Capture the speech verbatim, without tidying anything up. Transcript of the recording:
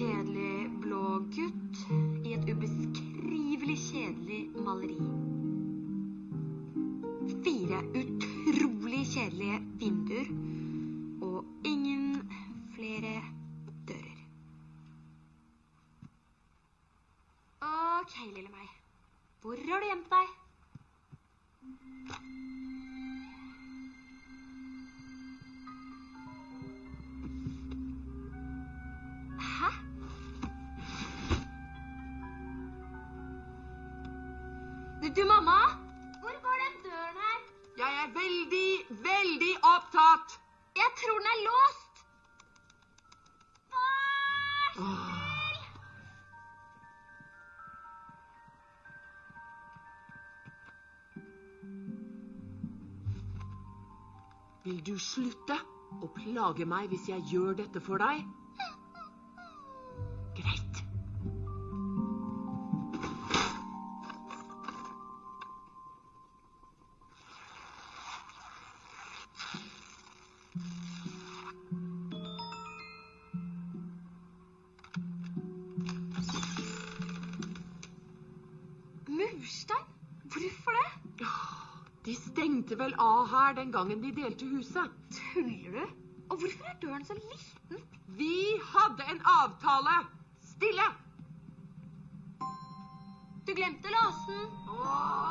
kjedelig blå gutt i et ubeskrivelig kjedelig maleri. Fire utrolig kjedelige vinduer og ingen flere dører. Ok, lille meg. Hvor har du gjemt deg? Hæ? Du, du, mamma? Hvor var den døren her? Jeg er veldig, veldig opptatt. Jeg tror den er låst. Vær så Åh. snill! Vil du slutte å plage meg hvis jeg gjør dette for deg? Greit. Murstein? Hvorfor det? De stengte vel av her den gangen de delte huset. Tuller du? Og hvorfor er døren så liten? Vi hadde en avtale. Stille! Du glemte låsen. Åh.